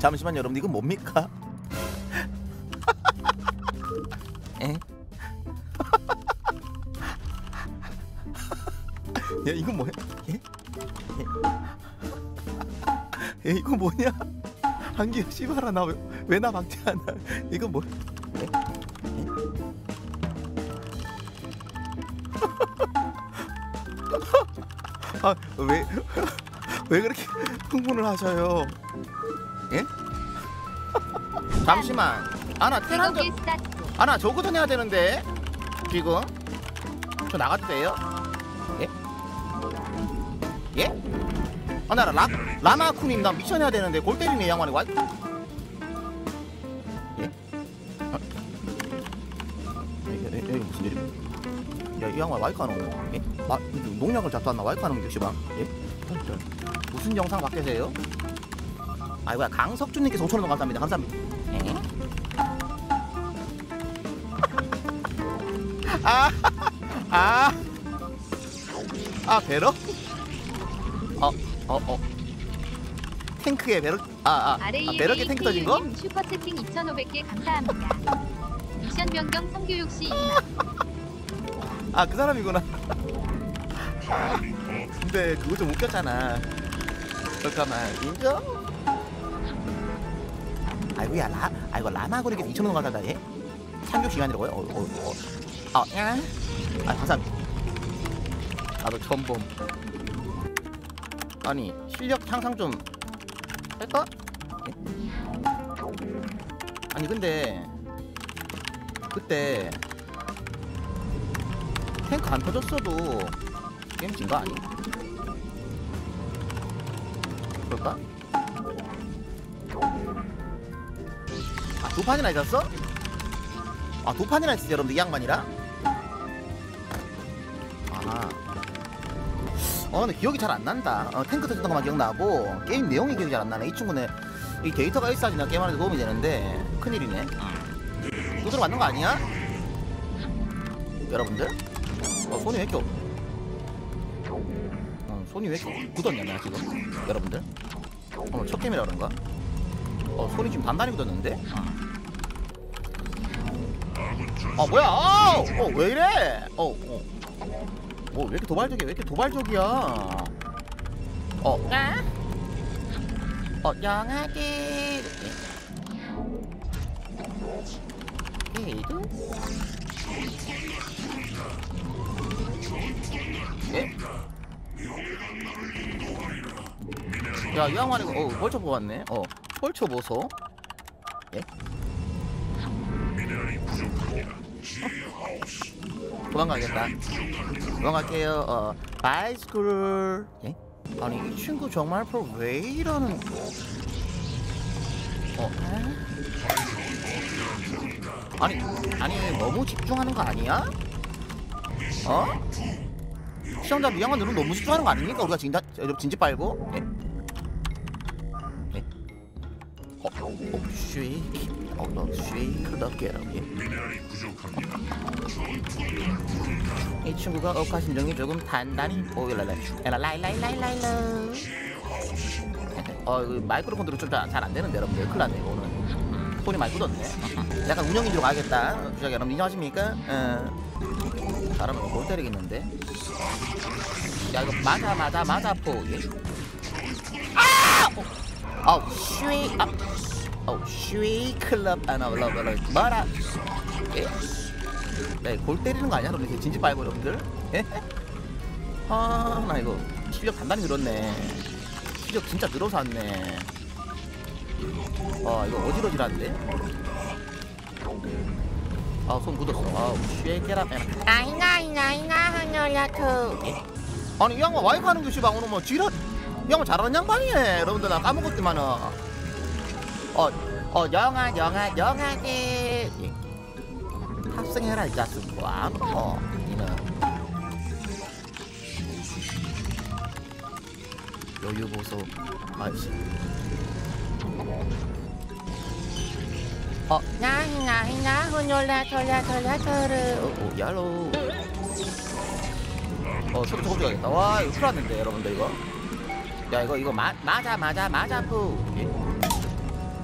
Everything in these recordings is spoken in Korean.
잠시만요 여러분 이건 뭡니까? 에? 야 이건 뭐야? 예? 예? 이거 뭐냐? 한기야 씨발아 나 왜 나 박지 않아? 이건 뭐? 예? 예? 아 왜 그렇게 흥분을 하셔요? 예? 잠시만 아나 테란전 아나 저거전 해야 되는데 지금 저 나가도 돼요? 예? 예? 아나 라마쿠님 나 미션 해야 되는데 골 때리네 이 양반이 와. 예? 아. 이게 무슨 일이야? 야 이 양반 와이크 하는 거? 예? 농약을 잡수왔나 와이크 하는 거 시방? 예? 무슨 영상 바뀌세요? 아이고야 강석준님께서 5,000원 감사합니다. 감사합니다. 에? 배러? 탱크에 배러? 배러게 탱크 터진 거? 슈퍼채팅 2,500개 감사합니다. 미션 변경 성교육 시 이만. 그 사람이구나. 근데 그거 좀 웃겼잖아. 잠깐만 인정? 아이고야 아이고 라마고리게 2,000원 가다 예? 참교 시간이라고요? 야? 감사합니다. 나도 처음 봄. 아니 실력 향상 좀 할까? 예? 아니 근데 그때 탱크 안 터졌어도 게임 진 거 아니? 그럴까? 두 판이나 있었어? 두 판이나 있었어 여러분들 이 양반이랑? 근데 기억이 잘 안 난다. 탱크 터졌던 것만 기억나고 게임 내용이 기억이 잘 안 나네. 이 친구는 이 데이터가 있어야지 게임하는데 도움이 되는데 큰일이네. 구두로 맞는 거 아니야? 여러분들? 손이 왜 이렇게 손이 왜 이렇게 굳었냐 나 지금 여러분들? 첫 게임이라 그런가? 손이 지금 단단히 굳었는데? 뭐야? 왜 이래? 왜 이렇게 도발적이야? 왜 이렇게 도발적이야? 영하게 게이드? 예? 야, 이 양반이 벌쳐 보았네. 벌쳐 보소. 예? 도망가겠다. 도망갈게요. 바이스쿨. 예? 아니 이 친구 정말 왜 이러는? 아니 너무 집중하는 거 아니야? 시청자 미양한 너는 너무 집중하는 거 아닙니까? 우리가 진지 빨고. 예? 예? 이 친구가 억하 심정이 조금 단단히 마이크로 컨트롤 좀 잘 안 되는데 여러분들 큰일 났네 오늘. 손이 많이 굳었네. 약간 운영인으로 가야겠다. 주작 여러분 인정하십니까? 사람은 못 때리겠는데. 야 이거 맞아 포. 슈이 클럽 뭐라? 예? 네, 골 때리는 거 아니야? 여러분들 진지 빨고 여러분들? 예? 나 이거 실력 단단히 늘었네. 실력 진짜 늘어서 왔네. 이거 어지러지란데? 손 묻었어. 쉐이케라 아잉아 하늘야투. 아니 이 양반 와이프 하는 것이 오늘 뭐 지랄. 이 양반 잘하는 양반이네. 여러분들 나 까먹었지만은 영하게 합성해라 이 자식아. 이는 여유 보소. 아이씨. 나잉아 혼혈라 톨라 야로. 소리 조금 줘야겠다. 와 이거 큰일 났는데 여러분들 이거. 야 이거 맞아 푸. 예?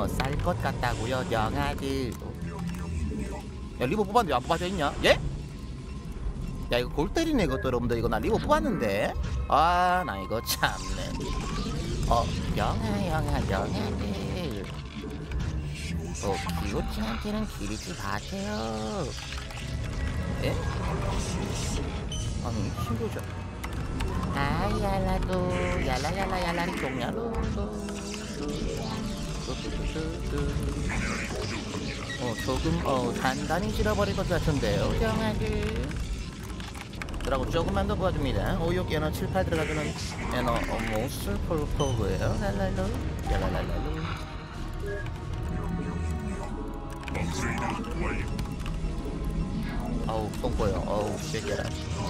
쌀 것 같다고요 영아들. 야 리버 뽑았는데 안 뽑아져 있냐? 예? 야 이거 골 때리네 이것도 여러분들. 이거 나 리버 뽑았는데. 아 나 이거 참네. 영아들. 기호친한테는 기리지 마세요. 예? 아니 신고죠. 야라도 야라리 종야로. 조금 단단히 실어버릴 것 같은데요 영아들. 그러고 조금만 더 도와줍니다. 5, 6, 에너 7, 8 들어가주는 에너 모슬 폴포고요. 랄랄로 야랄랄랄로. 아우 똥꼬요. 어우 쉐게라.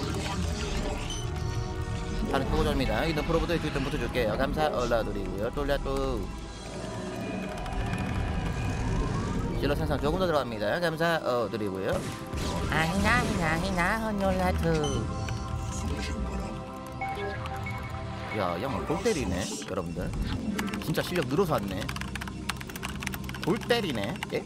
다른 표고절입니다. 이런 프로부터 좀 붙여줄게요. 감사 올라드리고요. 똘라또 실러 생산 조금 더 들어갑니다. 감사 드리고요. 아히나 헌놀라투. 야 양말 골 때리네 여러분들. 진짜 실력 늘어서 왔네. 골 때리네. 예?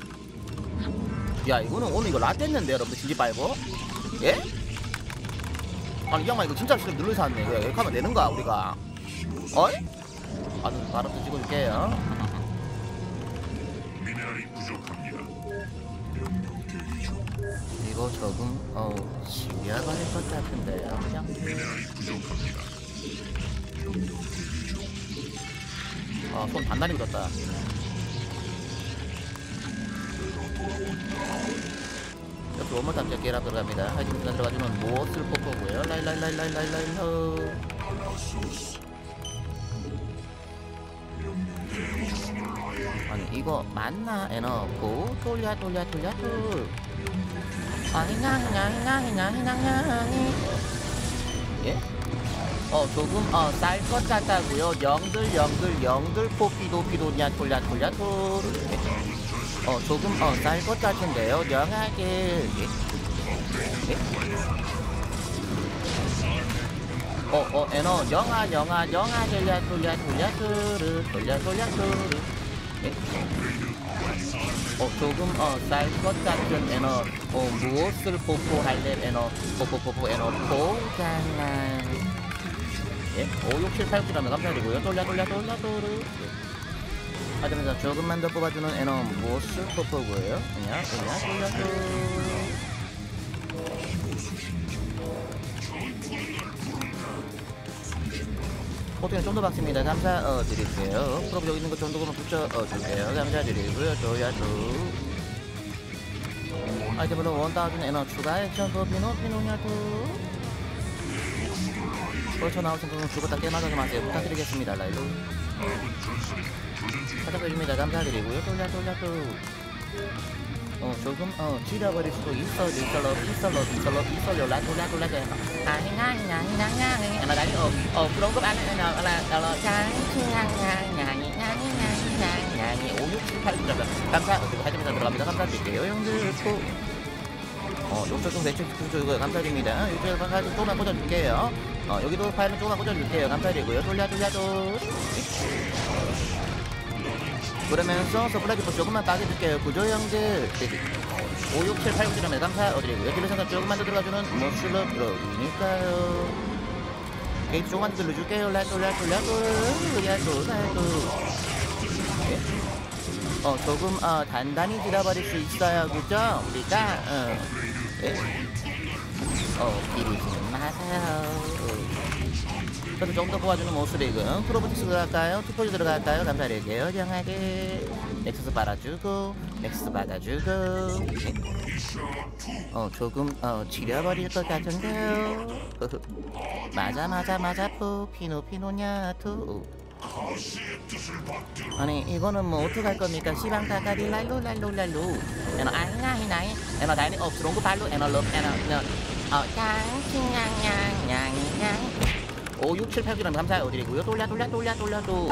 야 이거는 오늘 이거 라떼했는데 여러분들 진지 말고. 예? 아니 이 양반 이거 진짜 실력 늘어서 왔네. 이거 이렇게 하면 되는가 우리가? 어이? 바로 또 찍어줄게요. 이거 조금 지려버릴 것 같은데요 그냥. 손 단단히 묻었다. 이렇게 원몰 탐색 계란 들어갑니다. 하이틴 들어가주는 무엇을 뽑고요. 라일라일라일라일라일라. 아니 이거 맞나 에너고 돌려 예? 조금 쌀 것 같다고요. 영들 포피도냐 돌려 조금 쌀 것 같은데요 영하게. 예? 에너 영아 돌려 예? 조금 쌀 것 같은 에너 무엇을 뽀뽀할래 에너 뽀뽀 에너 포장한. 예? 5, 6, 7, 8, 9라면 감사드리고요. 돌려 하자면서 조금만 더 뽑아주는 에너 무엇을 뽀뽀고요. 그냥 돌려. 포트는 좀 더 박습니다. 감사드릴게요. 프로브 여기 있는 거 정도만 붙여줄게요. 감사드리고요. 조야도 아이템으로 1000 에너 추가 액션 더 피노냐도. 벌써 나올 생각은 죽었다 깨맞아서 마세요. 부탁드리겠습니다. 라이브 찾아뵙습니다. 감사드리고요. 돌려 조금 지려버릴 수도 있어요. 그런 거 안에 냐니 5, 6, 7, 8 감사 하자면서 들어갑니다. 감사드릴게요. 형들 욕설 좀 대충 이거 감사드립니다. 이쪽에 가서 조금만 꽂아줄게요. 여기도 파일은 조금만 꽂아줄게요. 감사드리고요. 돌려도 그러면서 서플라이도 조금만 빠져줄게요. 구조 형들 5, 6, 7, 8, 9점에 감사드리고요. 딜레션선 조금만 더 들어가주는 모슐러 들어오니까요. 게이트 조금만 더 들려줄게요. 조금 단단히 들어버릴 수 있어요. 그죠? 우리가 비리지는 마세요. 저도 좀 더 뽑아주는 모습이고 프로보티스 들어갈까요? 투포즈 들어갈까요? 감사드릴게요. 영하게 넥서스 빨아주고 넥서스 받아주고. 조금 지려버릴 것 같은데요. 맞아 피노냐투. 아니 이거는 뭐 어떡할 겁니까? 시방 다가리 랄루 랄루 랄루 에너 아히나히 나히 에너 다이니 업스롱구 발루 에너 럽 에너 냥냥냥냥냥 5, 6, 7, 8, 9는 감사해 드리고요. 돌려도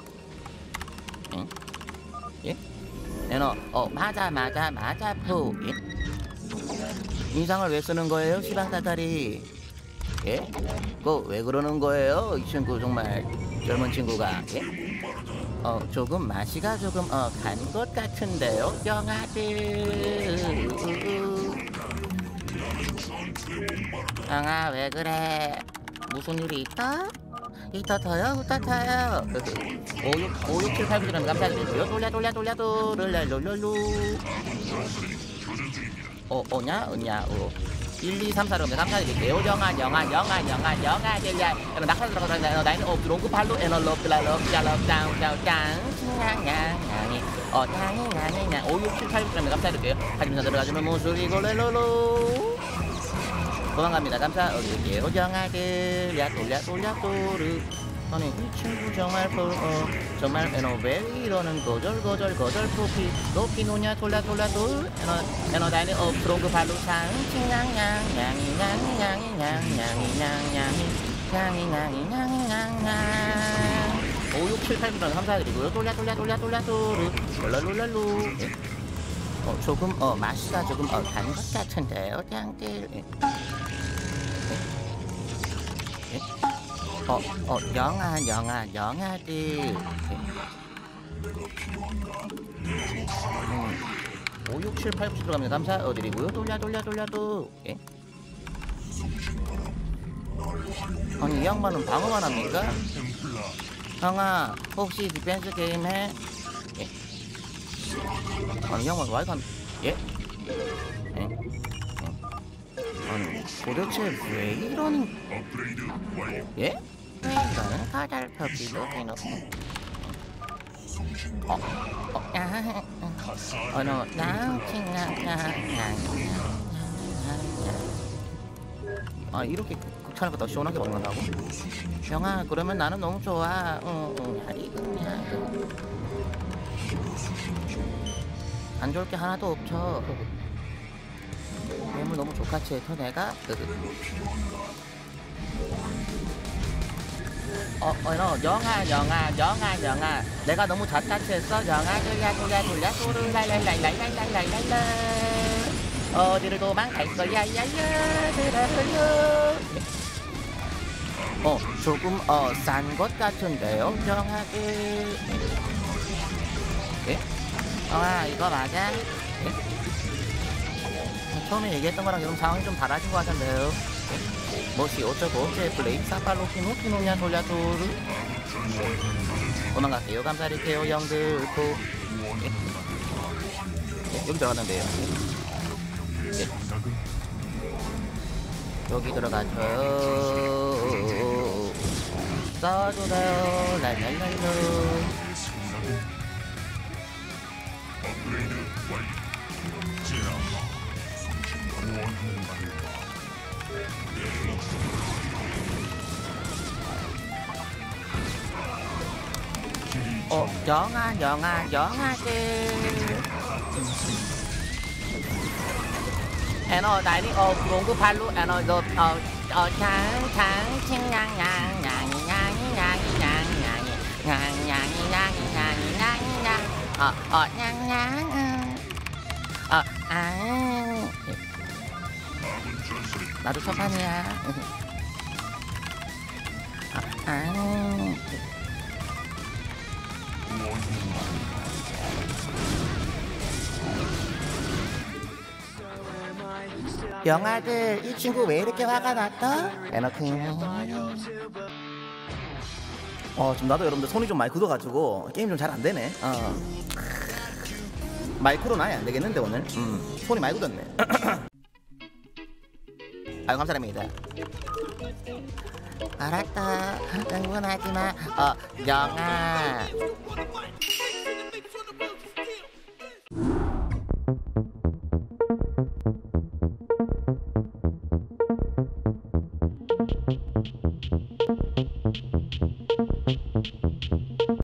예? 에너 맞아 푸 예? 인상을 왜 쓰는 거예요? 시방 다가리 예? 그거 왜 그러는 거예요? 이 친구 정말 젊은 친구가 예? 조금 맛이가 조금 간 것 같은데요 영아들 영아 왜 그래 무슨 일이 있다? 이따타요 우따타요 5, 6, 7, 8, 9는 감사드리고요 돌려도 냐 1, 2, 3, 4로 감사드릴게요. 영아 들려. 에너 낙하 들어가서 에너 나이는 롱구 발로 에너 럽 짱 냥냥냥이 냥이 5, 6, 7, 8, 9로 감사드릴게요. 하지만 들어가주면 모습이고 렐로로 도망갑니다. 감사드릴게요. 영아들 야 돌려 아니 이 친구 정말 에너 왜 이러는 거절 포피 높이 노냐 돌려 에너 다이는 업스롱그 발로 냥이 5, 6, 7, 8, 9는 감사드리고요. 돌려 랄랄루 조금 맛이가 조금 단 것 같은데요 짱들 영아들 5, 6, 7, 8, 9 들어갑니다. 감사드리고요. 돌려도 예? 아니 이 양반은 방어만 합니까? 형아 혹시 디펜스 게임 해? 예? 아니 이 양반 와이프 예? 예? 아니 도대체 왜 이러는 예? 왜 이러는 가달표 비로기노 이렇게 극찬을 갖다 시원하게 먹는다고? 형아 그러면 나는 너무 좋아 안 좋을 게 하나도 없죠 뇌물 너무 족같이 해서 내가 영아 내가 너무 잣같이 했어 영아 돌려 랄랄랄랄랄랄랄랄랄 어디를 도망갈 거야 조금 싼 것 같은데요 영아들 예? 이거 맞아? 예? 처음에 얘기했던 거랑 지금 상황이 좀 달라진 것 같은데요 뭐시 어쩌고 블레이드 사팔로 키노냐 돌려도르 도망갈게요 감사드릴게요 형들 여기 들어갔는데요 여기 들어가죠 써주세요 랄랄랄로 영아들 에너 다이니 그롱그 발로 에너 나도 첫판이야 영아들 이 친구 왜 이렇게 화가 났다? 에너킹 지금 나도 여러분들 손이 좀 많이 굳어가지고 게임 좀 잘 안되네 마이크로는 아예 안되겠는데 오늘 손이 많이 굳었네 아유 감사합니다 알았다 응원하지마 영아